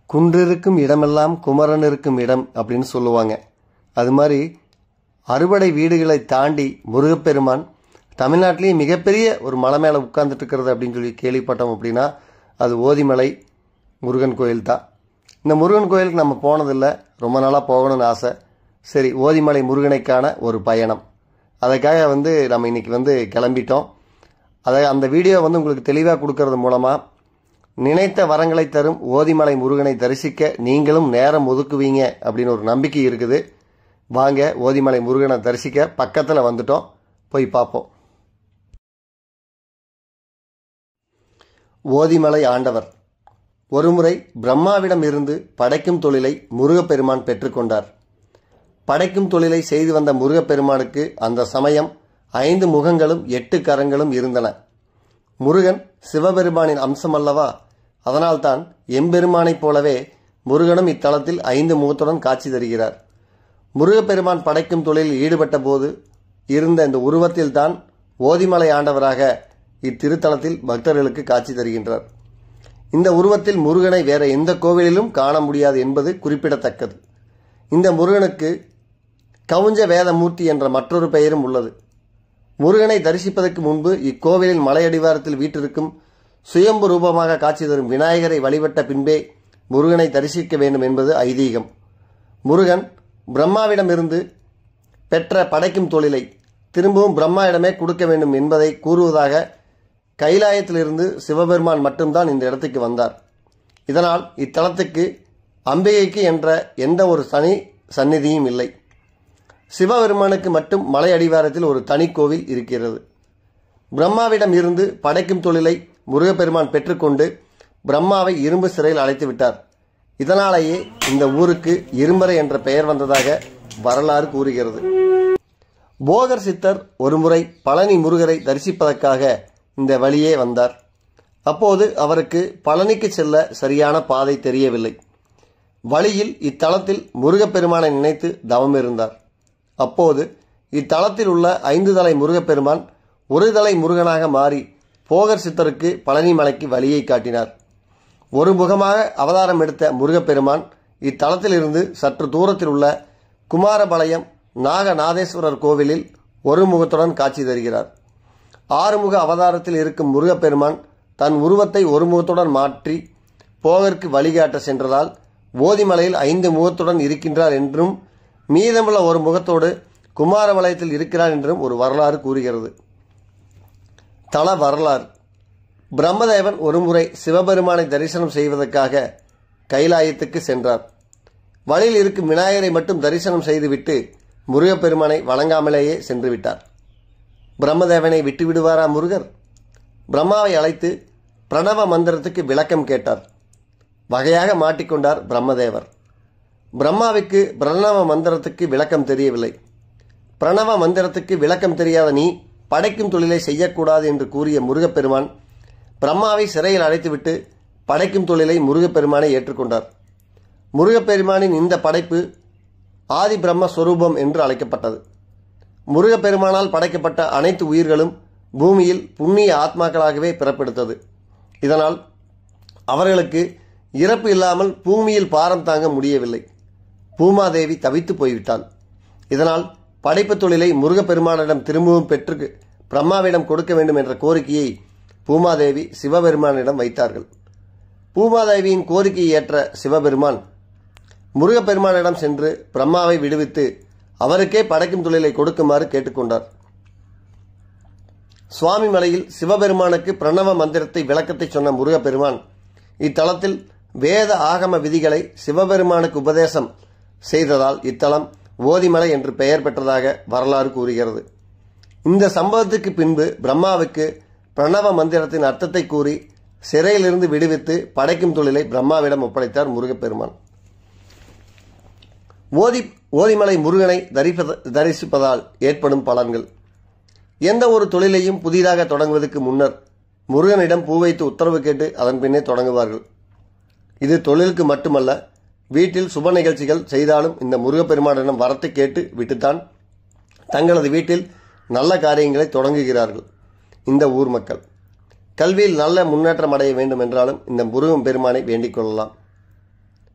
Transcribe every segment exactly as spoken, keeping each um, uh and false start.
குன்றிருக்கும் இடமெல்லாம் குமரன் இருக்கும் இடம் அப்படின்னு சொல்லுவாங்க. அது மாதிரி அறுபடை வீடுகளை தாண்டி முருகப்பெருமான் தமிழ்நாட்டிலேயே மிகப்பெரிய ஒரு மலை மேலே உட்கார்ந்துட்டு இருக்கிறது அப்படின்னு சொல்லி கேள்விப்பட்டோம். அப்படின்னா அது ஓதிமலை முருகன் கோயில் தான். இந்த முருகன் கோயிலுக்கு நம்ம போனதில்லை, ரொம்ப நாளாக போகணும்னு ஆசை. சரி, ஓதிமலை முருகனைக்கான ஒரு பயணம், அதுக்காக வந்து நம்ம இன்றைக்கி வந்து கிளம்பிட்டோம். அதை அந்த வீடியோ வந்து உங்களுக்கு தெளிவாக கொடுக்கறது மூலமாக நினைத்த வரங்களை தரும் ஓதிமலை முருகனை தரிசிக்க நீங்களும் நேரம் ஒதுக்குவீங்க அப்படின்னு ஒரு நம்பிக்கை இருக்குது. வாங்க, ஓதிமலை முருகனை தரிசிக்க பக்கத்தில் வந்துட்டோம், போய் பார்ப்போம். ஓதிமலை ஆண்டவர் ஒருமுறை பிரம்மாவிடம் இருந்து படைக்கும் தொழிலை முருகப்பெருமான் பெற்றுக்கொண்டார். படைக்கும் தொழிலை செய்து வந்த முருகப்பெருமானுக்கு அந்த சமயம் ஐந்து முகங்களும் எட்டு கரங்களும் இருந்தன. முருகன் சிவபெருமானின் அம்சம் அல்லவா, அதனால்தான் எம்பெருமானைப் போலவே முருகனும் இத்தலத்தில் ஐந்து முகத்துடன் காட்சி தருகிறார். முருகப்பெருமான் படைக்கும் தொழிலில் ஈடுபட்ட போது இருந்த இந்த உருவத்தில்தான் ஓதிமலை ஆண்டவராக இத்திருத்தலத்தில் பக்தர்களுக்கு காட்சி தருகின்றார். இந்த உருவத்தில் முருகனை வேற எந்த கோவிலிலும் காண முடியாது என்பது குறிப்பிடத்தக்கது. இந்த முருகனுக்கு கவுஞ்ச வேதமூர்த்தி என்ற மற்றொரு பெயரும் உள்ளது. முருகனை தரிசிப்பதற்கு முன்பு இக்கோவிலின் மலையடிவாரத்தில் வீற்றிருக்கும் சுயம்பு ரூபமாக காட்சி தரும் விநாயகரை வழிபட்ட பின்பே முருகனை தரிசிக்க வேண்டும் என்பது ஐதீகம். முருகன் பிரம்மாவிடமிருந்து பெற்ற படைக்கும் தொழிலை திரும்பவும் பிரம்மாவிடமே கொடுக்க வேண்டும் என்பதை கூறுவதாக கைலாயத்திலிருந்து சிவபெருமான் மட்டும்தான் இந்த இடத்துக்கு வந்தார். இதனால் இத்தலத்துக்கு அம்பிகைக்கு என்ற எந்த ஒரு தனி சந்நிதியும் இல்லை. சிவபெருமானுக்கு மட்டும் மலை அடிவாரத்தில் ஒரு தனி கோவில் இருக்கிறது. பிரம்மாவிடம் இருந்து படைக்கும் தொழிலை முருகப்பெருமான் பெற்றுக்கொண்டு பிரம்மாவை இரும்பு சிறையில் அழைத்து விட்டார். இதனாலேயே இந்த ஊருக்கு இரும்பறை என்ற பெயர் வந்ததாக வரலாறு கூறுகிறது. போகர் சித்தர் ஒருமுறை பழனி முருகரை தரிசிப்பதற்காக இந்த வழியே வந்தார். அப்போது அவருக்கு பழனிக்கு செல்ல சரியான பாதை தெரியவில்லை. வழியில் இத்தலத்தில் முருகப்பெருமானை நினைத்து தவம் இருந்தார். அப்போது இத்தலத்தில் உள்ள ஐந்து தலை முருகப்பெருமான் ஒரு தலை முருகனாக மாறி போகர் சித்தருக்கு பழனி மலைக்கு வழியை காட்டினார். ஒரு முகமாக அவதாரம் எடுத்த முருகப்பெருமான் இத்தலத்திலிருந்து சற்று தூரத்தில் உள்ள குமாரபாளையம் நாகநாதேஸ்வரர் கோவிலில் ஒரு முகத்துடன் காட்சி தருகிறார். ஆறுமுக அவதாரத்தில் இருக்கும் முருகப்பெருமான் தன் உருவத்தை ஒரு முகத்துடன் மாற்றி போகருக்கு வழிகாட்ட சென்றதால் ஓதிமலையில் ஐந்து முகத்துடன் இருக்கின்றார் என்றும் மீதமுள்ள ஒரு முகத்தோடு குமாரபாளையத்தில் இருக்கிறார் என்றும் ஒரு வரலாறு கூறுகிறது. தல வரலாறு. பிரம்மதேவன் ஒருமுறை சிவபெருமானை தரிசனம் செய்வதற்காக கைலாயத்துக்கு சென்றார். வழியில் இருக்கும் விநாயகரை மட்டும் தரிசனம் செய்துவிட்டு முருகப்பெருமானை வணங்காமலேயே சென்று விட்டார். பிரம்மதேவனை விட்டு விடுவாரா முருகர்? பிரம்மாவை அழைத்து பிரணவ மந்திரத்துக்கு விளக்கம் கேட்டார். வகையாக மாட்டிக்கொண்டார் பிரம்மதேவர். பிரம்மாவுக்கு பிரணவ மந்திரத்துக்கு விளக்கம் தெரியவில்லை. பிரணவ மந்திரத்துக்கு விளக்கம் தெரியாத நீ படைக்கும் தொழிலை செய்யக்கூடாது என்று கூறிய முருகப்பெருமான் பிரம்மாவை சிறையில் அடைத்துவிட்டு படைக்கும் தொழிலை முருகப்பெருமானை ஏற்றுக்கொண்டார். முருகப்பெருமானின் இந்த படைப்பு ஆதி பிரம்மஸ்வரூபம் என்று அழைக்கப்பட்டது. முருகப்பெருமானால் படைக்கப்பட்ட அனைத்து உயிர்களும் பூமியில் புண்ணிய ஆத்மாக்களாகவே பிறப்பெடுத்தது. இதனால் அவர்களுக்கு இறப்பு இல்லாமல் பூமியில் பாரம் தாங்க முடியவில்லை. பூமாதேவி தவித்து போய்விட்டாள். இதனால் படைப்பு தொழிலை முருகப்பெருமானிடம் திரும்பவும் பெற்று பிரம்மாவிடம் கொடுக்க வேண்டும் என்ற கோரிக்கையை பூமாதேவி சிவபெருமானிடம் வைத்தார்கள். பூமாதேவியின் கோரிக்கையை ஏற்ற சிவபெருமான் முருகப்பெருமானிடம் சென்று பிரம்மாவை விடுவித்து அவருக்கே படைக்கும் தொழிலை கொடுக்குமாறு கேட்டுக்கொண்டார். சுவாமி மலையில் சிவபெருமானுக்கு பிரணவ மந்திரத்தை விளக்கத்தை சொன்ன முருகப்பெருமான் இத்தலத்தில் வேத ஆகம விதிகளை சிவபெருமானுக்கு உபதேசம் செய்ததால் இத்தலம் ஓதிமலை என்று பெயர் பெற்றதாக வரலாறு கூறுகிறது. இந்த சம்பவத்துக்கு பின்பு பிரம்மாவுக்கு பிரணவ மந்திரத்தின் அர்த்தத்தை கூறி சிறையிலிருந்து விடுவித்து படைக்கும் தொழிலை பிரம்மாவிடம் ஒப்படைத்தார் முருகப்பெருமான். ஓதி ஓதிமலை முருகனை தரிப்பத தரிசிப்பதால் ஏற்படும் பலன்கள். எந்த ஒரு தொழிலையும் புதிதாக தொடங்குவதற்கு முன்னர் முருகனிடம் பூ வைத்து உத்தரவு கேட்டு அதன் பின்னே தொடங்குவார்கள். இது தொழிலுக்கு மட்டுமல்ல, வீட்டில் சுப நிகழ்ச்சிகள் செய்தாலும் இந்த முருகப்பெருமானிடம் வரத்தை கேட்டு விட்டுத்தான் தங்களது வீட்டில் நல்ல காரியங்களை தொடங்குகிறார்கள். இந்த ஊர் மக்கள் கல்வியில் நல்ல முன்னேற்றம் அடைய வேண்டும் என்றாலும் இந்த முருகன் பெருமானை வேண்டிக் கொள்ளலாம்.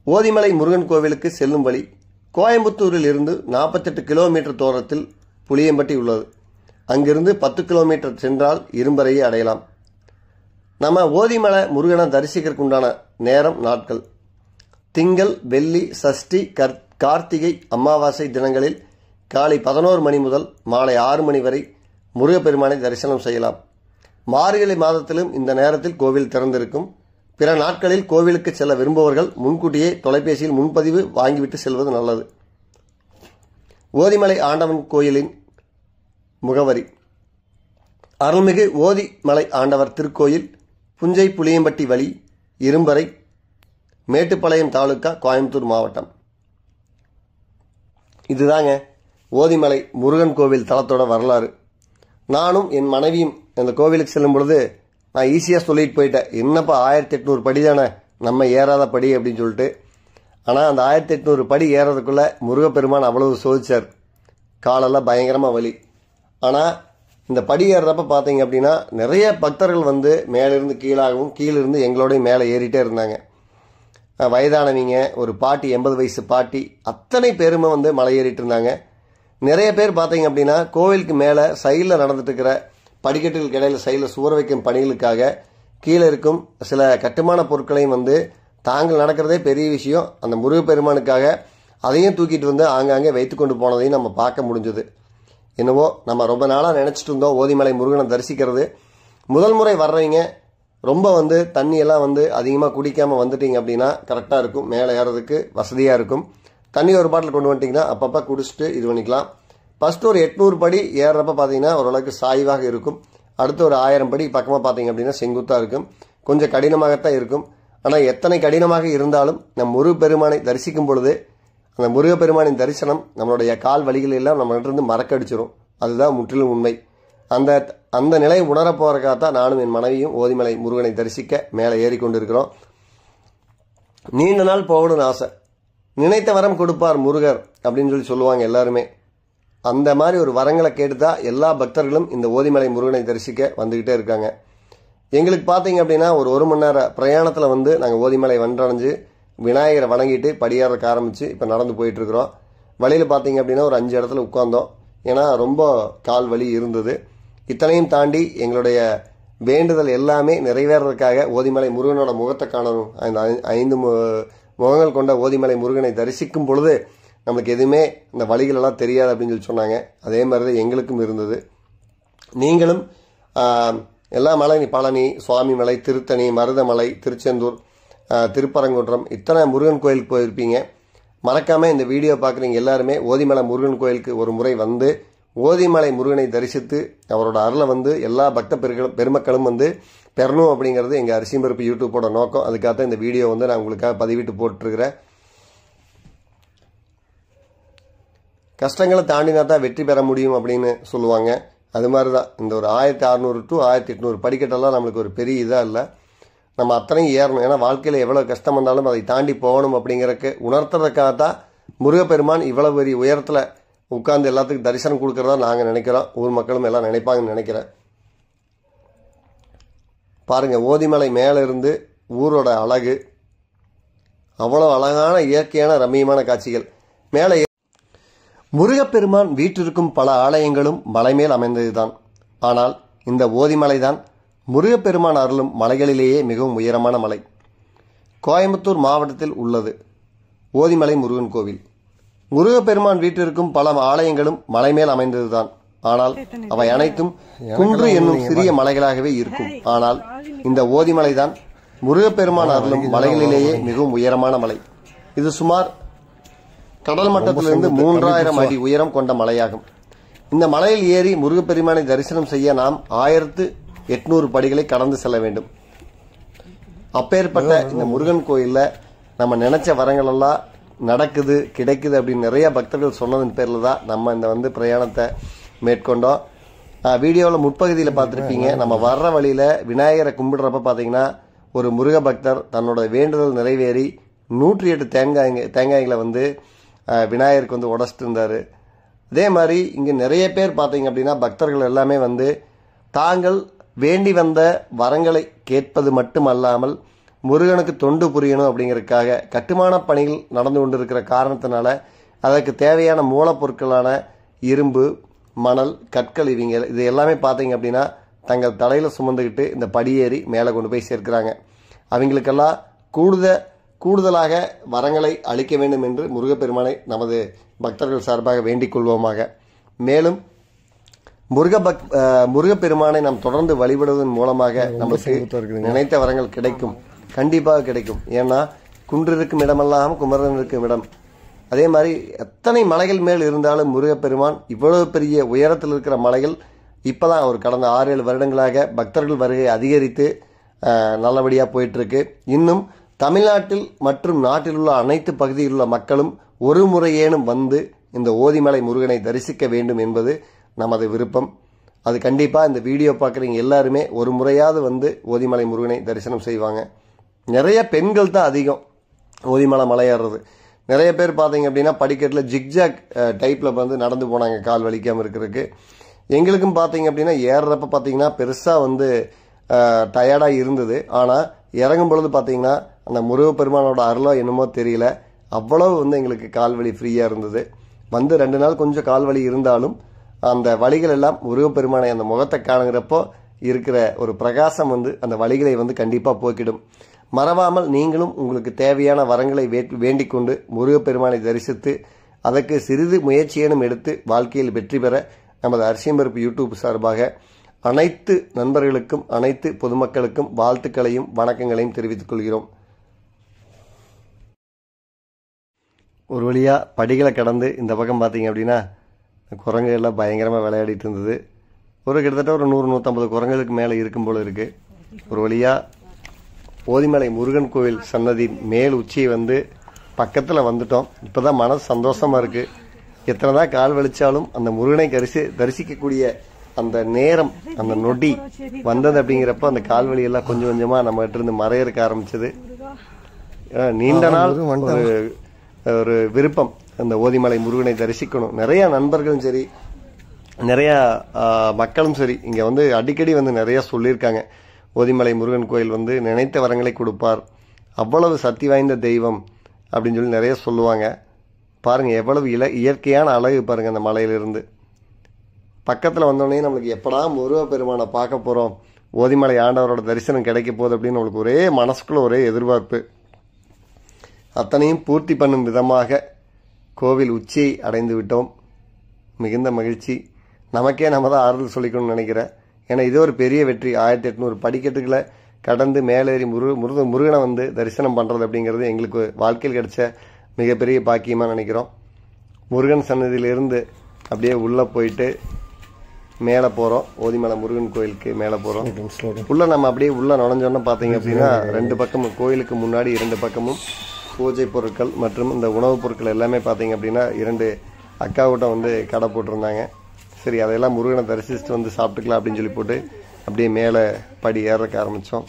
ஓதிமலை முருகன் கோவிலுக்கு செல்லும் வழி கோயம்புத்தூரில் இருந்து நாற்பத்தெட்டு கிலோமீட்டர் தூரத்தில் புளியம்பட்டி உள்ளது. அங்கிருந்து பத்து கிலோமீட்டர் சென்றால் இரும்பரையை அடையலாம். நம்ம ஓதிமலை முருகனை தரிசிக்கிறதுக்கு உண்டான நேரம் நாட்கள் திங்கள், வெள்ளி, சஷ்டி, கார்த்திகை, அமாவாசை தினங்களில் காலை பதினோரு மணி முதல் மாலை ஆறு மணி வரை முருகப்பெருமானை தரிசனம் செய்யலாம். மார்கழி மாதத்திலும் இந்த நேரத்தில் கோவில் திறந்திருக்கும். பிற நாட்களில் கோவிலுக்கு செல்ல விரும்புபவர்கள் முன்கூட்டியே தொலைபேசியில் முன்பதிவு வாங்கிவிட்டு செல்வது நல்லது. ஓதிமலை ஆண்டவன் கோயிலின் முகவரி அருள்மிகு ஓதிமலை ஆண்டவர் திருக்கோயில், புஞ்சை புளியம்பட்டி வழி, இரும்பரை, மேட்டுப்பாளையம் தாலுகா, கோயம்புத்தூர் மாவட்டம். இதுதாங்க ஓதிமலை முருகன் கோவில் தலத்தோட வரலாறு. நானும் என் மனைவியும் அந்த கோவிலுக்கு செல்லும் பொழுது நான் ஈஸியாக சொல்லிட்டு போயிட்டேன், என்னப்பா ஆயிரத்தி எட்நூறு படி தானே, நம்ம ஏறாத படி அப்படின்னு சொல்லிட்டு. ஆனால் அந்த ஆயிரத்தி எட்நூறு படி ஏறதுக்குள்ளே முருகப்பெருமான் அவ்வளவு சோதிச்சார். காலெல்லாம் பயங்கரமாக வலி. ஆனால் இந்த படி ஏறுறப்ப பார்த்தீங்க அப்படின்னா நிறைய பக்தர்கள் வந்து மேலிருந்து கீழாகவும் கீழிருந்து எங்களோடய மேலே ஏறிட்டே இருந்தாங்க. வயதானவங்க, ஒரு பாட்டி, எண்பது வயசு பாட்டி, அத்தனை பேருமே வந்து மலை ஏறிட்டு இருந்தாங்க. நிறைய பேர் பார்த்தீங்க அப்படின்னா கோவிலுக்கு மேலே சைடில் நடந்துட்டு இருக்கிற படிக்கட்டுகளுக்கு இடையில சைடில் சுவர் வைக்கும் பணிகளுக்காக கீழே இருக்கும் சில கட்டுமான பொருட்களையும் வந்து தாங்கள் நடக்கிறதே பெரிய விஷயம், அந்த முருகப்பெருமானுக்காக அதையும் தூக்கிட்டு வந்து ஆங்காங்கே வைத்து கொண்டு போனதையும் நம்ம பார்க்க முடிஞ்சது. என்னவோ நம்ம ரொம்ப நாளாக நினச்சிட்டு இருந்தோம் ஓதிமலை முருகனை தரிசிக்கிறது. முதல் முறை வர்றவங்க ரொம்ப வந்து தண்ணியெல்லாம் வந்து அதிகமாக குடிக்காமல் வந்துட்டீங்க அப்படின்னா கரெக்டாக இருக்கும், மேலே ஏறதுக்கு வசதியாக இருக்கும். தண்ணி ஒரு பாட்டில் கொண்டு வந்துட்டிங்கன்னா அப்பப்போ குடிச்சிட்டு இது பண்ணிக்கலாம். ஃபஸ்ட்டு ஒரு எட்நூறு படி ஏறுறப்ப பார்த்தீங்கன்னா ஓரளவுக்கு சாய்வாக இருக்கும். அடுத்து ஒரு ஆயிரம் படி பக்கமாக பார்த்தீங்க அப்படின்னா செங்குத்தாக இருக்கும். கொஞ்சம் கடினமாகத்தான் இருக்கும். ஆனால் எத்தனை கடினமாக இருந்தாலும் நம் முருகப்பெருமானை தரிசிக்கும் பொழுது அந்த முருகப்பெருமானின் தரிசனம் நம்மளுடைய கால் வலிகள் எல்லாம் நம்மகிட்ட மறக்க அடிச்சிடும். அதுதான் முற்றிலும் உண்மை. அந்த அந்த நிலையை உணரப் போகிறக்காகத்தான் நானும் என் மனைவியும் ஓதிமலை முருகனை தரிசிக்க மேலே ஏறிக்கொண்டு இருக்கிறோம். நீண்ட நாள் போகணும்னு ஆசை. நினைத்த வரம் கொடுப்பார் முருகர் அப்படின்னு சொல்லி சொல்லுவாங்க எல்லாருமே. அந்த மாதிரி ஒரு வரங்களை கேட்டுதான் எல்லா பக்தர்களும் இந்த ஓதிமலை முருகனை தரிசிக்க வந்துக்கிட்டே இருக்காங்க. எங்களுக்கு பார்த்தீங்க அப்படின்னா ஒரு ஒரு மணி நேர பிரயாணத்தில் வந்து நாங்கள் ஓதிமலை வந்தடைஞ்சு விநாயகரை வணங்கிட்டு படியேறக்க ஆரம்பித்து இப்போ நடந்து போயிட்டுருக்குறோம். வழியில் பார்த்தீங்க அப்படின்னா ஒரு அஞ்சு இடத்துல உட்காந்தோம். ஏன்னா ரொம்ப கால் வலி இருந்தது. இத்தனையும் தாண்டி எங்களுடைய வேண்டுதல் எல்லாமே நிறைவேறதுக்காக ஓதிமலை முருகனோட முகத்தை காணணும். அந்த ஐந்து முகங்கள் கொண்ட ஓதிமலை முருகனை தரிசிக்கும் பொழுது நம்மளுக்கு எதுவுமே இந்த வழிகளெல்லாம் தெரியாது அப்படின்னு சொல்லி சொன்னாங்க. அதே மாதிரி தான் எங்களுக்கும் இருந்தது. நீங்களும் எல்லா மலை, பழனி, சுவாமி மலை, திருத்தணி, மருதமலை, திருச்செந்தூர், திருப்பரங்குன்றம், இத்தனை முருகன் கோயிலுக்கு போயிருப்பீங்க. மறக்காமல் இந்த வீடியோ பார்க்குறீங்க எல்லாருமே ஓதிமலை முருகன் கோயிலுக்கு ஒரு முறை வந்து ஓதிமலை முருகனை தரிசித்து அவரோட அருளை வந்து எல்லா பக்த பெருக்களும் பெருமக்களும் வந்து பெறணும் அப்படிங்கிறது எங்கள் அரிசிம்பருப்பு யூடியூப்போட நோக்கம். அதுக்காக இந்த வீடியோ வந்து நான் உங்களுக்காக பதிவிட்டு போட்டுருக்கிறேன். கஷ்டங்களை தாண்டினா தான் வெற்றி பெற முடியும் அப்படின்னு சொல்லுவாங்க. அது மாதிரி தான் இந்த ஒரு ஆயிரத்தி அறநூறு டு ஆயிரத்தி எட்நூறு படிக்கட்டெல்லாம் நம்மளுக்கு ஒரு பெரிய இதாக இல்லை. நம்ம அத்தனையும் ஏறணும். ஏன்னா வாழ்க்கையில் எவ்வளோ கஷ்டம் வந்தாலும் அதை தாண்டி போகணும் அப்படிங்கிறக்கு உணர்த்துறதுக்காக தான் முருகப்பெருமான் இவ்வளோ பெரிய உயரத்தில் உட்கார்ந்து எல்லாத்துக்கும் தரிசனம் கொடுக்கறதா நாங்கள் நினைக்கிறோம். ஊர் மக்களும் எல்லாம் நினைப்பாங்கன்னு நினைக்கிறேன். பாருங்கள், ஓதிமலை மேலே இருந்து ஊரோட அழகு, அவ்வளோ அழகான இயற்கையான ரம்மியமான காட்சிகள். மேலே முருகப்பெருமான் வீற்றிருக்கும் பல ஆலயங்களும் மலை மேல் அமைந்ததுதான். ஆனால் இந்த ஓதிமலை தான் முருகப்பெருமான் அருளும் மலைகளிலேயே மிகவும் உயரமான மலை. கோயம்புத்தூர் மாவட்டத்தில் உள்ளது ஓதிமலை முருகன் கோவில். முருகப்பெருமான் வீற்றிருக்கும் பல ஆலயங்களும் மலை மேல் அமைந்ததுதான். ஆனால் அவை அனைத்தும் குன்று என்னும் சிறிய மலைகளாகவே இருக்கும். ஆனால் இந்த ஓதிமலை தான் முருகப்பெருமான் அருளும் மலைகளிலேயே மிகவும் உயரமான மலை. இது சுமார் கடல் மட்டத்திலிருந்து மூன்றாயிரம் அடி உயரம் கொண்ட மலையாகும். இந்த மலையில் ஏறி முருகப்பெருமானை தரிசனம் செய்ய நாம் ஆயிரத்து எட்நூறு படிகளை கடந்து செல்ல வேண்டும். அப்பேற்பட்ட இந்த முருகன் கோயிலில் நம்ம நினைச்ச வரங்கள் எல்லாம் நடக்குது, கிடைக்குது அப்படின்னு நிறைய பக்தர்கள் சொன்னதன் பேரில் தான் நம்ம இந்த வந்து பிரயாணத்தை மேற்கொண்டோம். வீடியோவில் முற்பகுதியில் பார்த்துருப்பீங்க. நம்ம வர்ற வழியில் விநாயகரை கும்பிடுறப்ப பார்த்தீங்கன்னா ஒரு முருக பக்தர் தன்னோட வேண்டுதல் நிறைவேறி நூற்றி எட்டு தேங்காய்ங்க தேங்காய்களை வந்து விநாயகருக்கு வந்து உடச்சிட்டு இருந்தார். அதே மாதிரி இங்கே நிறைய பேர் பார்த்தீங்க அப்படின்னா பக்தர்கள் எல்லாமே வந்து தாங்கள் வேண்டி வந்த வரங்களை கேட்பது மட்டுமல்லாமல் முருகனுக்கு தொண்டு புரியணும் அப்படிங்கிறதுக்காக கட்டுமான பணிகள் நடந்து கொண்டிருக்கிற காரணத்தினால அதற்கு தேவையான மூலப்பொருட்களான இரும்பு, மணல், கற்கள் இவங்க இது எல்லாமே பார்த்தீங்க அப்படின்னா தங்கள் தலையில் சுமந்துக்கிட்டு இந்த படியேறி மேலே கொண்டு போய் சேர்க்கிறாங்க. அவங்களுக்கெல்லாம் கூடுதல் கூடுதலாக வரங்களை அளிக்க வேண்டும் என்று முருகப்பெருமானை நமது பக்தர்கள் சார்பாக வேண்டிக் கொள்வோமாக. மேலும் முருக பக் முருகப்பெருமானை நாம் தொடர்ந்து வழிபடுவதன் மூலமாக நமக்கு நினைத்த வரங்கள் கிடைக்கும், கண்டிப்பாக கிடைக்கும். ஏன்னா குன்று இருக்கும் இடமெல்லாம் குமரன் இருக்கும் இடம். அதே மாதிரி எத்தனை மலைகள் மேல் இருந்தாலும் முருகப்பெருமான் இவ்வளவு பெரிய உயரத்தில் இருக்கிற மலைகள் இப்போதான் ஒரு கடந்த ஆறு ஏழு வருடங்களாக பக்தர்கள் வருகை அதிகரித்து நல்லபடியாக போயிட்டுருக்கு. இன்னும் தமிழ்நாட்டில் மற்றும் நாட்டில் உள்ள அனைத்து பகுதியில் உள்ள மக்களும் ஒரு முறையேனும் வந்து இந்த ஓதிமலை முருகனை தரிசிக்க வேண்டும் என்பது நமது விருப்பம். அது கண்டிப்பாக இந்த வீடியோ பார்க்குறீங்க எல்லாருமே ஒரு முறையாவது வந்து ஓதிமலை முருகனை தரிசனம் செய்வாங்க. நிறைய பெண்கள் தான் அதிகம் ஓதிமலை மலையேறது. நிறைய பேர் பார்த்தீங்க அப்படின்னா படிக்கட்டில் ஜிக்ஜாக் டைப்பில் வந்து நடந்து போனாங்க கால் வலிக்காமல் இருக்கிறதுக்கு. எங்களுக்கும் பார்த்தீங்க அப்படின்னா ஏறுறப்ப பார்த்தீங்கன்னா பெருசாக வந்து டயர்டாக இருந்தது. ஆனால் இறங்கும் பொழுது பார்த்தீங்கன்னா அந்த முருகப்பெருமானோட அருளோ என்னமோ தெரியல, அவ்வளவு வந்து எங்களுக்கு கால்வலி ஃப்ரீயாக இருந்தது. வந்து ரெண்டு நாள் கொஞ்சம் கால்வலி இருந்தாலும் அந்த வலிகள் எல்லாம் முருகப்பெருமானை அந்த முகத்தை காணுங்கிறப்போ இருக்கிற ஒரு பிரகாசம் வந்து அந்த வலிகளை வந்து கண்டிப்பாக போக்கிடும். மறவாமல் நீங்களும் உங்களுக்கு தேவையான வரங்களை வேண்டிக் கொண்டு முருகப்பெருமானை தரிசித்து அதற்கு சிறிது முயற்சியேனும் எடுத்து வாழ்க்கையில் வெற்றி பெற நமது அரிசியம் பருப்பு யூடியூப் சார்பாக அனைத்து நண்பர்களுக்கும் அனைத்து பொதுமக்களுக்கும் வாழ்த்துக்களையும் வணக்கங்களையும் தெரிவித்துக் கொள்கிறோம். ஒரு வழியாக படிகளை கடந்து இந்த பக்கம் பார்த்தீங்க அப்படின்னா குரங்கு எல்லாம் பயங்கரமாக விளையாடிட்டு இருந்தது. ஒரு கிட்டத்தட்ட ஒரு நூறு நூற்றம்பது குரங்குகளுக்கு மேலே இருக்கும் போல இருக்குது. ஒரு வழியாக ஓதிமலை முருகன் கோவில் சன்னதி மேல் உச்சியை வந்து பக்கத்தில் வந்துட்டோம். இப்போ தான் மனசு சந்தோஷமாக இருக்குது. எத்தனை தான் கால் வலிச்சாலும் அந்த முருகனை தரிசி தரிசிக்கக்கூடிய அந்த நேரம் அந்த நொடி வந்தது அப்படிங்கிறப்ப அந்த கால்வழி எல்லாம் கொஞ்சம் கொஞ்சமாக நம்மகிட்ட இருந்து மறையறக்க ஆரம்பிச்சது. நீண்ட நாள் ஒரு ஒரு விருப்பம் அந்த ஓதிமலை முருகனை தரிசிக்கணும். நிறைய நண்பர்களும் சரி நிறைய மக்களும் சரி இங்கே வந்து அடிக்கடி வந்து நிறைய சொல்லியிருக்காங்க. ஓதிமலை முருகன் கோயில் வந்து நினைத்த வரங்களை கொடுப்பார், அவ்வளவு சக்தி வாய்ந்த தெய்வம் அப்படின்னு சொல்லி நிறைய சொல்லுவாங்க. பாருங்கள் எவ்வளவு இல இயற்கையான அழகு பாருங்கள். அந்த மலையிலிருந்து பக்கத்தில் வந்தோடனே நம்மளுக்கு எப்படா முருகப்பெருமானை பார்க்க போகிறோம், ஓதிமலை ஆண்டவரோட தரிசனம் கிடைக்க போகுது அப்படின்னு நம்மளுக்கு ஒரே மனசுக்குள்ள ஒரே எதிர்பார்ப்பு. அத்தனையும் பூர்த்தி பண்ணும் விதமாக கோவில் உச்சியை அடைந்து விட்டோம். மிகுந்த மகிழ்ச்சி. நமக்கே நம்ம தான் ஆறுதல் சொல்லிக்கணும்னு நினைக்கிறேன். ஏன்னா இது ஒரு பெரிய வெற்றி. ஆயிரத்தி எட்நூறு படிக்கட்டுகளை கடந்து மேலேறி முரு முருக முருகனை வந்து தரிசனம் பண்ணுறது அப்படிங்கிறது எங்களுக்கு வாழ்க்கையில் கிடைச்ச மிகப்பெரிய பாக்கியமாக நினைக்கிறோம். முருகன் சன்னதியிலிருந்து அப்படியே உள்ளே போயிட்டு மேலே போகிறோம். ஓதிமலை முருகன் கோயிலுக்கு மேலே போகிறோம். உள்ளே நம்ம அப்படியே உள்ளே நுழைஞ்சோன்னா பார்த்தீங்க அப்படின்னா ரெண்டு பக்கமும் கோயிலுக்கு முன்னாடி இரண்டு பக்கமும் பூஜை பொருட்கள் மற்றும் இந்த உணவுப் பொருட்கள் எல்லாமே பார்த்தீங்க அப்படின்னா இரண்டு அக்காவிட்டம் வந்து கடை போட்டிருந்தாங்க. சரி அதையெல்லாம் முருகனை தரிசிச்சுட்டு வந்து சாப்பிட்டுக்கலாம் அப்படின்னு சொல்லி போட்டு அப்படியே மேலே படி ஏறக்க ஆரம்பித்தோம்.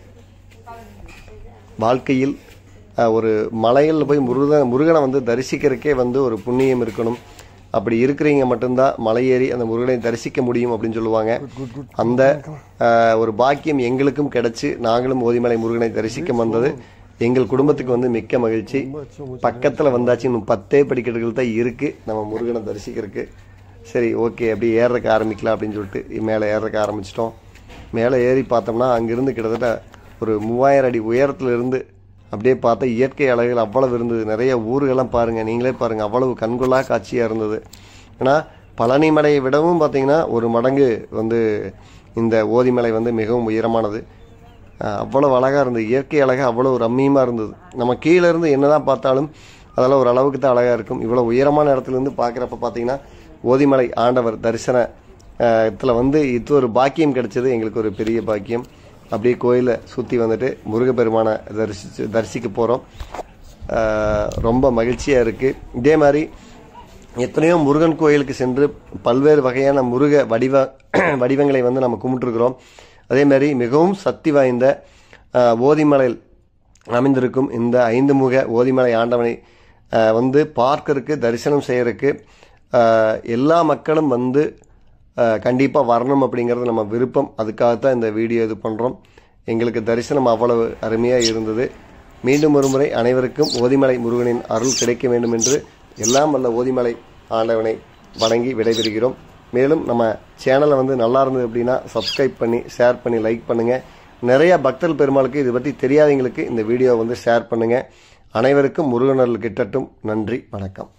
வாழ்க்கையில் ஒரு மலையில் போய் முருக முருகனை வந்து தரிசிக்கிறதுக்கே வந்து ஒரு புண்ணியம் இருக்கணும். அப்படி இருக்கிறீங்க மட்டும்தான் மலையேறி அந்த முருகனை தரிசிக்க முடியும் அப்படின்னு சொல்லுவாங்க. அந்த ஒரு பாக்கியம் எங்களுக்கும் கிடைச்சி நாங்களும் ஓதிமலை முருகனை தரிசிக்க வந்தது எங்கள் குடும்பத்துக்கு வந்து மிக்க மகிழ்ச்சி. பக்கத்தில் வந்தாச்சு, இன்னும் பத்தே படிக்கட்டுகள் தான் இருக்குது நம்ம முருகனை தரிசிக்கிறதுக்கு. சரி ஓகே அப்படி ஏறக்க ஆரம்பிக்கலாம் அப்படின்னு சொல்லிட்டு மேலே ஏறக்க ஆரம்பிச்சிட்டோம். மேலே ஏறி பார்த்தோம்னா அங்கிருந்து கிட்டத்தட்ட ஒரு மூவாயிரம் அடி உயரத்தில் இருந்து அப்படியே பார்த்தா இயற்கை அழகுகள் அவ்வளவு இருந்தது. நிறைய ஊர்களெல்லாம் பாருங்கள், நீங்களே பாருங்கள், அவ்வளவு கண்கொள்ளா காட்சியாக இருந்தது. ஏன்னா பழனி மலையை விடவும் பார்த்தீங்கன்னா ஒரு மடங்கு வந்து இந்த ஓதிமலை வந்து மிகவும் உயரமானது. அவ்வளவு அழகாக இருந்தது. இயற்கை அழகாக அவ்வளோ ரம்மியமாக இருந்தது. நம்ம கீழே இருந்து என்ன தான் பார்த்தாலும் அதெல்லாம் ஒரு அளவுக்கு தான் அழகாக இருக்கும். இவ்வளோ உயரமான இடத்துலேருந்து பார்க்குறப்ப பார்த்தீங்கன்னா ஓதிமலை ஆண்டவர் தரிசன இதில் வந்து இது ஒரு பாக்கியம் கிடைச்சது எங்களுக்கு ஒரு பெரிய பாக்கியம். அப்படியே கோயிலை சுற்றி வந்துட்டு முருகப்பெருமானை தரிசிச்சு தரிசிக்க போகிறோம். ரொம்ப மகிழ்ச்சியாக இருக்குது. இதே மாதிரி எத்தனையோ முருகன் கோயிலுக்கு சென்று பல்வேறு வகையான முருக வடிவ வடிவங்களை வந்து நம்ம கும்பிட்டுருக்குறோம். அதேமாதிரி மிகவும் சக்தி வாய்ந்த ஓதிமலையில் அமைந்திருக்கும் இந்த ஐந்து முக ஓதிமலை ஆண்டவனை வந்து பார்க்கறதுக்கு தரிசனம் செய்யறதுக்கு எல்லா மக்களும் வந்து கண்டிப்பாக வரணும் அப்படிங்கிறது நம்ம விருப்பம். அதுக்காகத்தான் இந்த வீடியோ இது பண்ணுறோம். எங்களுக்கு தரிசனம் அவ்வளவு அருமையாக இருந்தது. மீண்டும் ஒரு முறை அனைவருக்கும் ஓதிமலை முருகனின் அருள் கிடைக்க வேண்டும் என்று எல்லாம் வல்ல ஓதிமலை ஆண்டவனை வணங்கி விடைபெறுகிறோம். மேலும் நம்ம சேனலை வந்து நல்லா இருந்தது அப்படின்னா சப்ஸ்கிரைப் பண்ணி ஷேர் பண்ணி லைக் பண்ணுங்கள். நிறைய பக்தர் பெருமாளுக்கு இது பற்றி தெரியாதவங்களுக்கு இந்த வீடியோ வந்து ஷேர் பண்ணுங்கள். அனைவருக்கும் முருகனருள் கிட்டட்டும். நன்றி, வணக்கம்.